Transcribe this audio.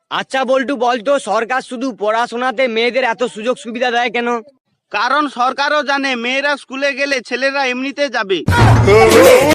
আচ্ছা বল্টু, বলতো সরকার শুধু পড়াশোনাতে মেয়েদের এত সুযোগ সুবিধা দেয় কেন? কারণ সরকারও জানে মেয়েরা স্কুলে গেলে ছেলেরা এমনিতে যাবে।